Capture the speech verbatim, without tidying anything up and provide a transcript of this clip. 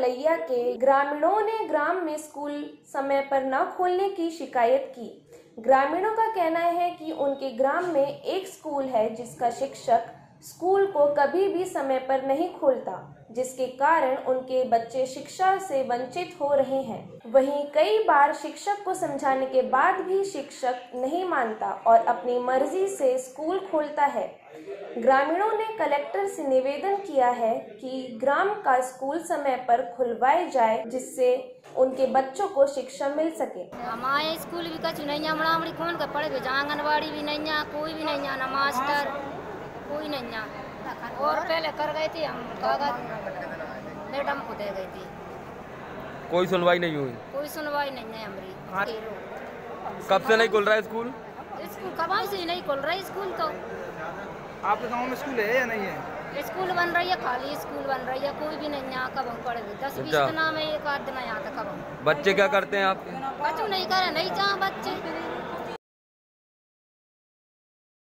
कलैया के ग्रामीणों ने ग्राम में स्कूल समय पर न खोलने की शिकायत की। ग्रामीणों का कहना है कि उनके ग्राम में एक स्कूल है जिसका शिक्षक स्कूल को कभी भी समय पर नहीं खोलता, जिसके कारण उनके बच्चे शिक्षा से वंचित हो रहे हैं। वहीं कई बार शिक्षक को समझाने के बाद भी शिक्षक नहीं मानता और अपनी मर्जी से स्कूल खोलता है। ग्रामीणों ने कलेक्टर से निवेदन किया है कि ग्राम का स्कूल समय पर खुलवाया जाए, जिससे उनके बच्चों को शिक्षा मिल सके। हमारे स्कूल भी कछु नहीं है, बड़ी कौन का पढ़े भी, आंगनबाड़ी भी नहीं है, कोई भी नहीं है, ना मास्टर कोई नहीं है। और पहले कर गए थे हम कागज, मैडम को दे गई थी, कोई सुनवाई नहीं हुई। कोई सुनवाई नहीं है हमारी। कब से नहीं खुल रहा है स्कूल? स्कूल कब से नहीं खुल रहा है स्कूल। तो आपके गांव में स्कूल है या नहीं है? स्कूल बन रही है, खाली स्कूल बन रही है, कोई भी नहीं है। कब हम पढ़े दस बीस दिन में एक आध दिन यहाँ तक। कब बच्चे क्या करते हैं आपके? बच्चों नहीं करे, नहीं चाह बच्चे